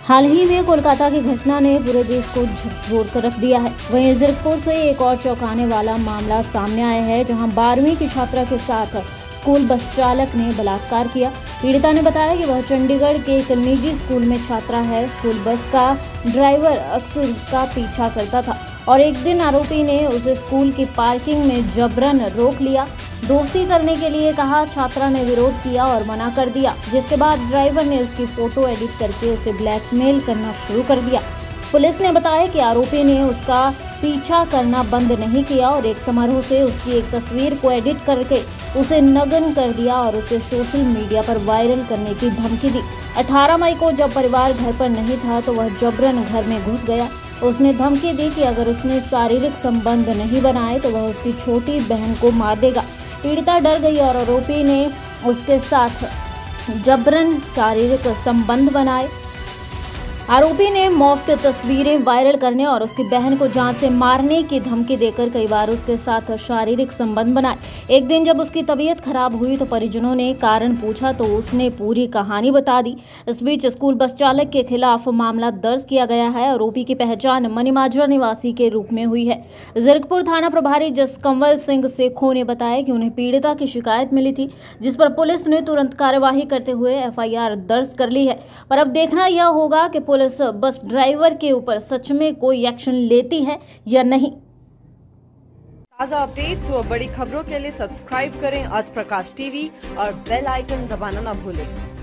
हाल ही में कोलकाता की घटना ने पूरे देश को झकझोर कर रख दिया है। वहीं जीरकपुर से एक और चौंकाने वाला मामला सामने आया है, जहां 12वीं की छात्रा के साथ स्कूल बस चालक ने बलात्कार किया। पीड़िता ने बताया कि वह चंडीगढ़ के एक निजी स्कूल में छात्रा है। स्कूल बस का ड्राइवर अक्सर उसका पीछा करता था और एक दिन आरोपी ने उसे स्कूल की पार्किंग में जबरन रोक लिया। दोस्ती करने के लिए कहा, छात्रा ने विरोध किया और मना कर दिया, जिसके बाद ड्राइवर ने उसकी फोटो एडिट करके उसे ब्लैकमेल करना शुरू कर दिया। पुलिस ने बताया कि आरोपी ने उसका पीछा करना बंद नहीं किया और एक समारोह से उसकी एक तस्वीर को एडिट करके उसे नग्न कर दिया और उसे सोशल मीडिया पर वायरल करने की धमकी दी। 18 मई को जब परिवार घर पर नहीं था तो वह जबरन घर में घुस गया। उसने धमकी दी कि अगर उसने शारीरिक संबंध नहीं बनाए तो वह उसकी छोटी बहन को मार देगा। पीड़िता डर गई और आरोपी ने उसके साथ जबरन शारीरिक संबंध बनाए। आरोपी ने मुफ्त तस्वीरें वायरल करने और उसकी बहन को जान से मारने की धमकी देकर कई बार उसके साथ शारीरिक संबंध बनाए। एक दिन जब उसकी तबीयत खराब हुई तो परिजनों ने कारण पूछा तो उसने पूरी कहानी बता दी। इस बीच स्कूल बस चालक के खिलाफ मामला दर्ज किया गया है। आरोपी की पहचान मनीमाजरा निवासी के रूप में हुई है। जीरकपुर थाना प्रभारी जसकंवल सिंह सेखों ने बताया कि उन्हें पीड़िता की शिकायत मिली थी, जिस पर पुलिस ने तुरंत कार्यवाही करते हुए FIR दर्ज कर ली है। पर अब देखना यह होगा कि पुलिस बस ड्राइवर के ऊपर सच में कोई एक्शन लेती है या नहीं। ताज़ा अपडेट्स व बड़ी खबरों के लिए सब्सक्राइब करें आज प्रकाश टीवी और बेल आइकन दबाना न भूलें।